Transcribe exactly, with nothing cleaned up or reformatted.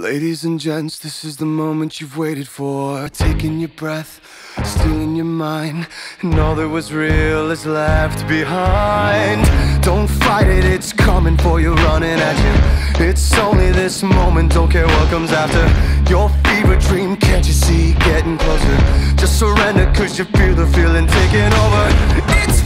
Ladies and gents, this is the moment you've waited for. Taking your breath, stealing your mind, and all that was real is left behind. Don't fight it, it's coming for you, running at you. It's only this moment, don't care what comes after. Your fever dream, can't you see, getting closer. Just surrender, cause you feel the feeling taking over. It's